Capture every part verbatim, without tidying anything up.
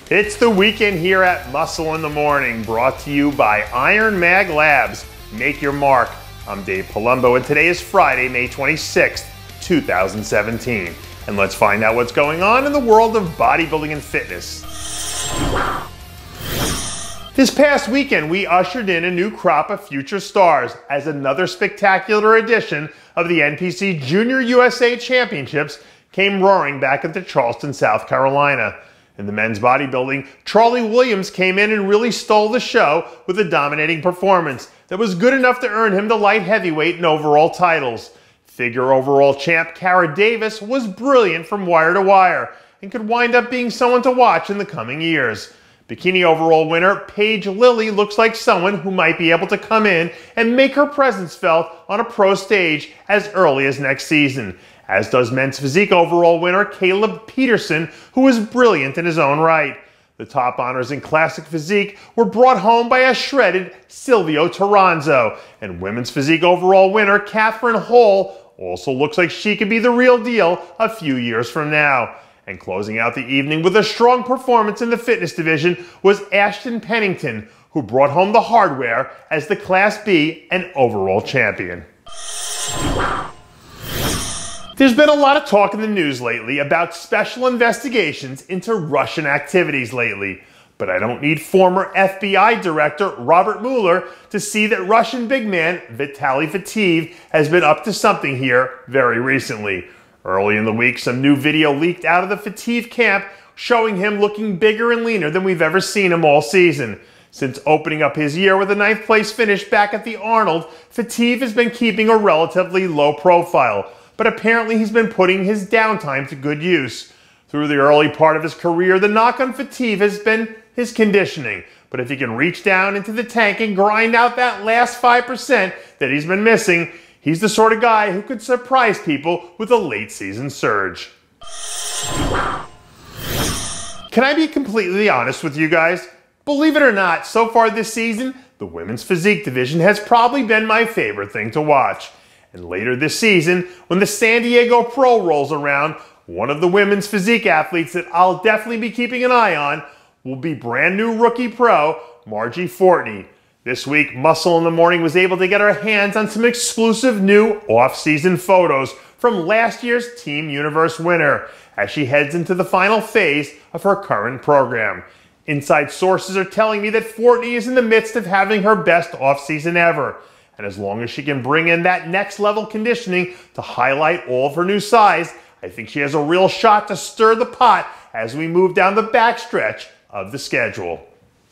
It's the weekend here at Muscle in the Morning, brought to you by Iron Mag Labs. Make your mark. I'm Dave Palumbo, and today is Friday, May twenty-sixth, two thousand seventeen. And let's find out what's going on in the world of bodybuilding and fitness. This past weekend, we ushered in a new crop of future stars as another spectacular edition of the N P C Junior U S A Championships came roaring back into Charleston, South Carolina. In the men's bodybuilding, Charlie Williams came in and really stole the show with a dominating performance that was good enough to earn him the light heavyweight and overall titles. Figure overall champ Cara Davis was brilliant from wire to wire and could wind up being someone to watch in the coming years. Bikini overall winner Paige Lilly looks like someone who might be able to come in and make her presence felt on a pro stage as early as next season, as does men's physique overall winner Caleb Peterson, who is brilliant in his own right. The top honors in classic physique were brought home by a shredded Silvio Toranzo, and women's physique overall winner Catherine Hall also looks like she could be the real deal a few years from now. And closing out the evening with a strong performance in the fitness division was Ashton Pennington, who brought home the hardware as the Class B and overall champion. There's been a lot of talk in the news lately about special investigations into Russian activities lately, but I don't need former F B I Director Robert Mueller to see that Russian big man Vitaly Fateev has been up to something here very recently. Early in the week, some new video leaked out of the Fateev camp showing him looking bigger and leaner than we've ever seen him all season. Since opening up his year with a ninth place finish back at the Arnold, Fateev has been keeping a relatively low profile, but apparently he's been putting his downtime to good use. Through the early part of his career, the knock on Fateev has been his conditioning, but if he can reach down into the tank and grind out that last five percent that he's been missing, he's the sort of guy who could surprise people with a late season surge. Can I be completely honest with you guys? Believe it or not, so far this season, the women's physique division has probably been my favorite thing to watch. And later this season, when the San Diego Pro rolls around, one of the women's physique athletes that I'll definitely be keeping an eye on will be brand new rookie pro Marjie Fortney. This week, Muscle in the Morning was able to get our hands on some exclusive new off-season photos from last year's Team Universe winner as she heads into the final phase of her current program. Inside sources are telling me that Fortney is in the midst of having her best off-season ever. And as long as she can bring in that next level conditioning to highlight all of her new size, I think she has a real shot to stir the pot as we move down the backstretch of the schedule.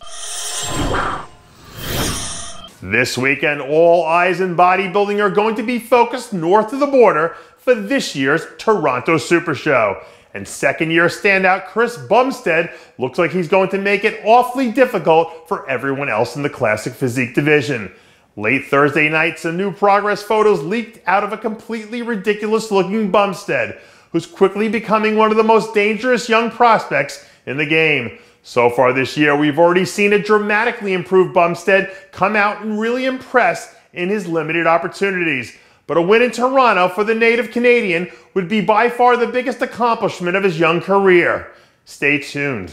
This weekend, all eyes in bodybuilding are going to be focused north of the border for this year's Toronto Super Show. And second-year standout Chris BUMSTEAD looks like he's going to make it awfully difficult for everyone else in the classic physique division. Late Thursday night, some new progress photos leaked out of a completely ridiculous-looking BUMSTEAD, who's quickly becoming one of the most dangerous young prospects in the game. So far this year, we've already seen a dramatically improved BUMSTEAD come out and really impress in his limited opportunities. But a win in Toronto for the native Canadian would be by far the biggest accomplishment of his young career. Stay tuned.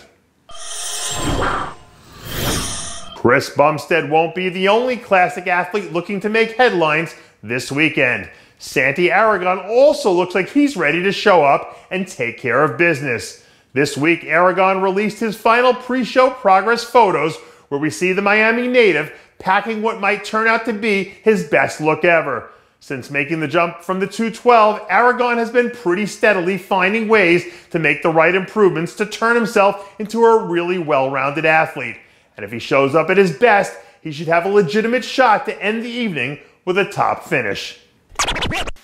Chris BUMSTEAD won't be the only classic athlete looking to make headlines this weekend. Santi Aragon also looks like he's ready to show up and take care of business. This week, Aragon released his final pre-show progress photos where we see the Miami native packing what might turn out to be his best look ever. Since making the jump from the two twelve, Aragon has been pretty steadily finding ways to make the right improvements to turn himself into a really well-rounded athlete. And if he shows up at his best, he should have a legitimate shot to end the evening with a top finish.